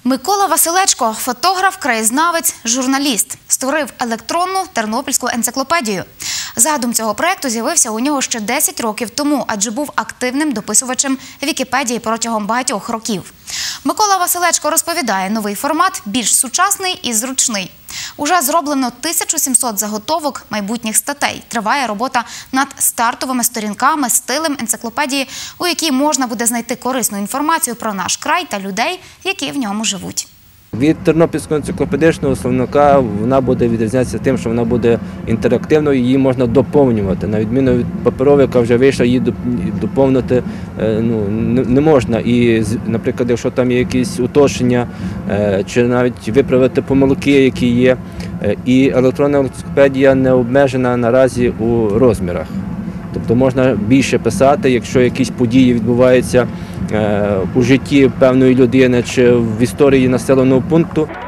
Микола Василечко – фотограф, краєзнавець, журналіст. Створив електронну тернопільську енциклопедію. Задум цього проєкту з'явився у нього ще 10 років тому, адже був активним дописувачем Вікіпедії протягом багатьох років. Микола Василечко розповідає, новий формат більш сучасний і зручний. Уже зроблено 1700 заготовок майбутніх статей. Триває робота над стартовими сторінками, стилем енциклопедії, у якій можна буде знайти корисну інформацію про наш край та людей, які в ньому живуть. Від тернопільського енциклопедичного словника вона буде відрізнятися тим, що вона буде інтерактивною, її можна доповнювати. На відміну від паперової, яка вже вийшла, її доповнити не можна. І, наприклад, якщо там є якісь уточнення, чи навіть виправити помилки, які є. І електронна енциклопедія не обмежена наразі у розмірах. Тобто можна більше писати, якщо якісь події відбуваються у житті певної людини чи в історії населеного пункту.